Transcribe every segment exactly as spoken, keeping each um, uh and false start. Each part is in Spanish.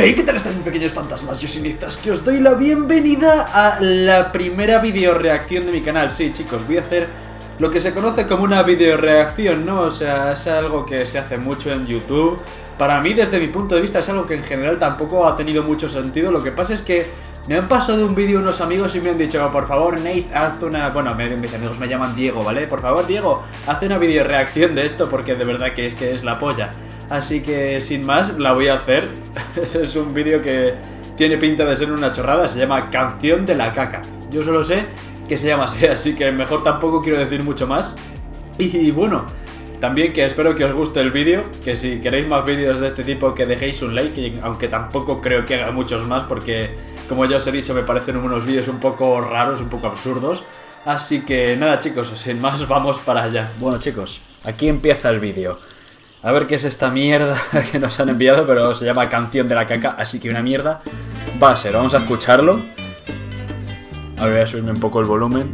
Hey, ¿qué tal estáis, mis pequeños fantasmas? Yo soy Nizas, que os doy la bienvenida a la primera video reacción de mi canal. Sí, chicos, voy a hacer lo que se conoce como una video reacción, ¿no? O sea, es algo que se hace mucho en YouTube. Para mí, desde mi punto de vista, es algo que en general tampoco ha tenido mucho sentido. Lo que pasa es que me han pasado un vídeo unos amigos y me han dicho, por favor, Nate, haz una... Bueno, mis amigos me llaman Diego, ¿vale? Por favor, Diego, haz una video reacción de esto porque de verdad que es que es la polla. Así que, sin más, la voy a hacer. Es un vídeo que tiene pinta de ser una chorrada, se llama Canción de la Caca. Yo solo sé que se llama así, así que mejor tampoco quiero decir mucho más. Y bueno, también que espero que os guste el vídeo, que si queréis más vídeos de este tipo que dejéis un like, aunque tampoco creo que haga muchos más porque, como ya os he dicho, me parecen unos vídeos un poco raros, un poco absurdos. Así que nada, chicos, sin más, vamos para allá. Bueno, chicos, aquí empieza el vídeo. A ver qué es esta mierda que nos han enviado, pero se llama Canción de la Caca, así que una mierda va a ser. Vamos a escucharlo. A ver, voy a subirme un poco el volumen.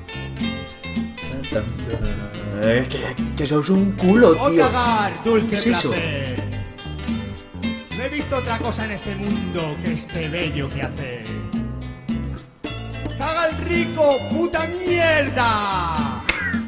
Eh, que, que sos un culo, tío. Cagar, dulce ¿Qué es eso? placer. No he visto otra cosa en este mundo que este bello que hace. ¡Caga el rico, puta mierda!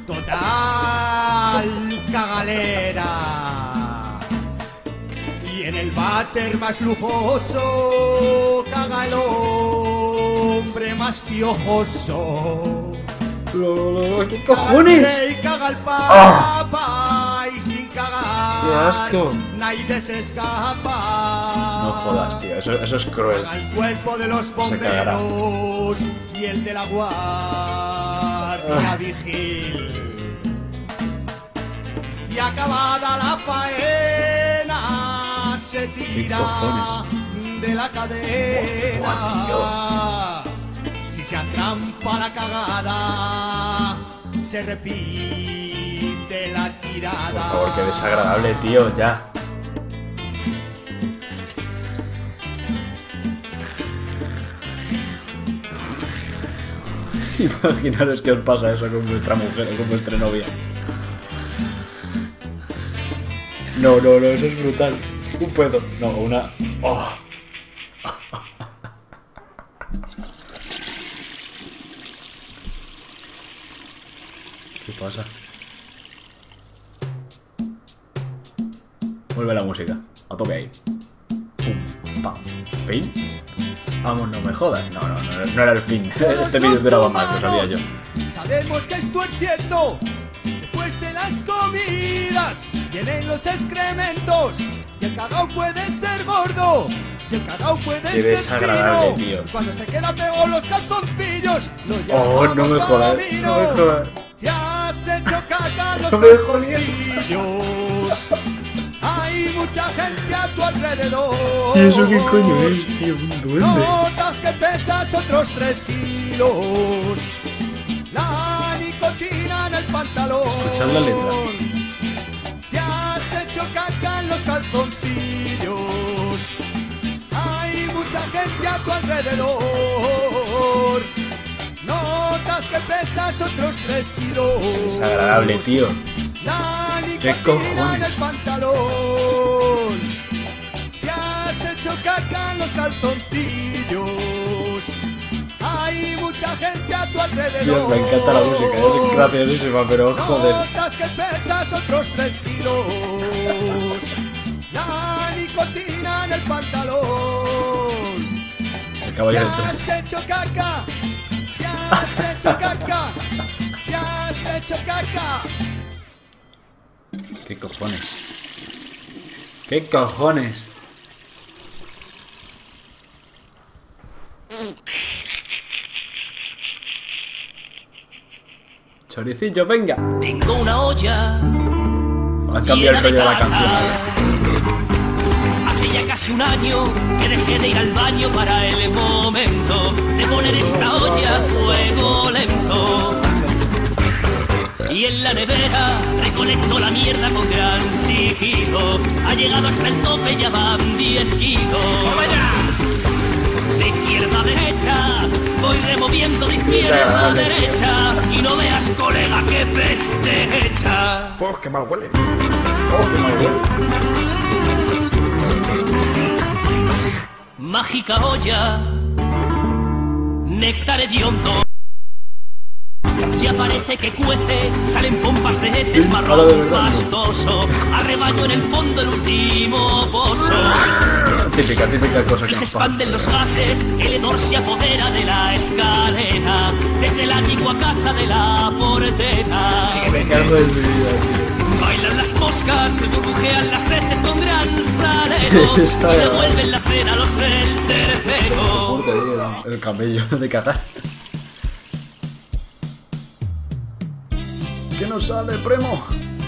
Total cagalera. Y en el váter más lujoso caga el hombre más piojoso. ¿Qué cojones? Caga y caga el papa y sin cagar. ¡Qué asco! Nadie se escapa. No jodas, tío, eso, eso es cruel. Caga el cuerpo de los bomberos y el de la guardia vigil. Y acabada la faena se tira de la cadena. Si se atrampa la cagada, se repite la tirada. Por favor, qué desagradable, tío, ya. Imaginaros que os pasa eso con vuestra mujer o con vuestra novia. No, no, no, eso es brutal. Un pedo. No, una... Oh. ¿Qué pasa? Vuelve la música. A tope ahí. Pum, pam. ¿Fin? Vamos, no me jodas. No, no, no, no era el fin. Este vídeo duraba más, lo sabía yo. Sabemos que esto es cierto. Después de las comidas vienen los excrementos. Y el cagao puede ser gordo. Y el cagao puede Qué ser desagradable, fino. tío. Cuando se queda pegado los calzoncillos, lo Oh, no me llamamos jodas. camino. No me jodas. Te has hecho caca los No me jodas. calzoncillos. Hay mucha gente a tu alrededor. ¿Y eso qué coño es, tío? Un duende. Notas que pesas otros tres kilos. La nicotina en el pantalón. Escuchad la letra. Te has hecho caca en los calzoncillos. Hay mucha gente a tu alrededor. Notas que pesas otros tres kilos. Desagradable, tío. La ¿Qué nicotina cojones? en el pantalón. Te has hecho caca en los calzoncillos. Hay mucha gente a tu alrededor. Dios, me encanta la música, es graciosísima, pero joder. Notas que pesas otros tres kilos. La nicotina en el pantalón. Acaba Te ya de has hecho caca. Te has hecho caca. Te has hecho caca. ¿Qué cojones? ¿Qué cojones? Choricillo, venga. Tengo una olla. Ha cambiado el rollo de la canción. Hace ya casi un año que dejé de ir al baño para el momento de poner esta olla a fuego lento. Y en la nevera recolecto la mierda con gran sigilo. Ha llegado hasta el tope, ya van diez kilos. ¡Vaya! De izquierda a derecha, voy removiendo de izquierda a derecha. Y no veas, colega, qué peste hecha. ¡Oh, qué mal huele! ¡Oh, qué mal huele! mágica olla, néctar hediondo. Ya parece que cuece, salen pompas de heces, marrón pastoso, a rebaño en el fondo el último pozo. Típica, típica cosa que y se expanden los gases, el hedor se apodera de la escalera, desde el ático a casa de la portera. Bailan las moscas, burbujean las heces con gran salero, y devuelven la cena a los del tercero. El camello de cagar. ¿Qué nos sale, primo?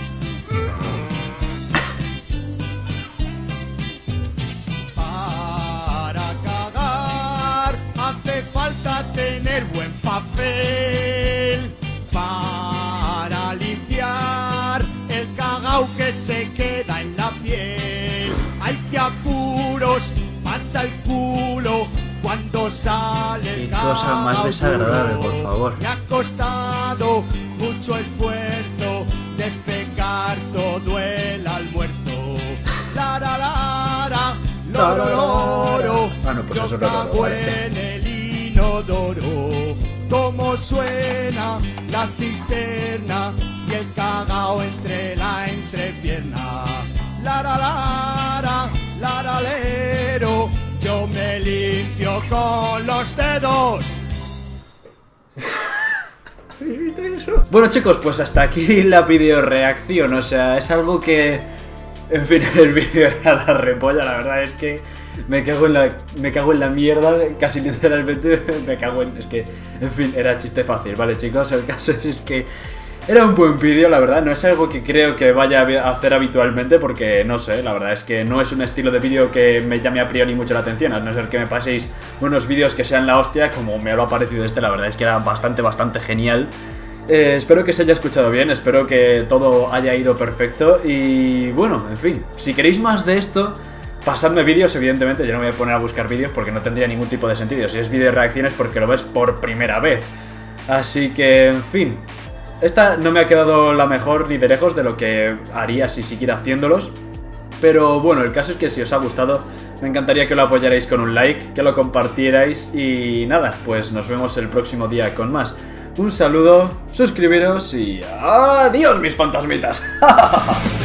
Para cagar hace falta tener buen papel. Para limpiar el cagao que se queda en la piel, hay que apuros pasa el culo cuando sale el Qué cosa más desagradable, por favor. Me ha costado mucho esfuerzo defecar todo el almuerzo. La la la la, loro loro. Ah, no, pues yo eso no lo cago vale. en el inodoro. Como suena la cisterna y el cagao entre la entrepierna. La la la la, la la lero. Yo me limpio con los dedos. Bueno, chicos, pues hasta aquí la video reacción. O sea, es algo que... En fin, el vídeo era la repolla. La verdad es que me cago en la, me cago en la mierda. Casi literalmente me cago en... Es que, en fin, era chiste fácil, ¿vale, chicos? El caso es que era un buen vídeo, la verdad. No es algo que creo que vaya a hacer habitualmente, porque no sé, la verdad es que no es un estilo de vídeo que me llame a priori mucho la atención. A no ser que me paséis unos vídeos que sean la hostia, como me lo ha parecido este. La verdad es que era bastante, bastante genial. Eh, espero que se haya escuchado bien, espero que todo haya ido perfecto. Y bueno, en fin, si queréis más de esto, pasadme vídeos, evidentemente. Yo no me voy a poner a buscar vídeos porque no tendría ningún tipo de sentido. Si es vídeo de reacciones, porque lo ves por primera vez. Así que, en fin, esta no me ha quedado la mejor ni de lejos de lo que haría si siguiera haciéndolos. Pero bueno, el caso es que si os ha gustado, me encantaría que lo apoyarais con un like, que lo compartierais. Y nada, pues nos vemos el próximo día con más. Un saludo, suscribiros y adiós, mis fantasmitas.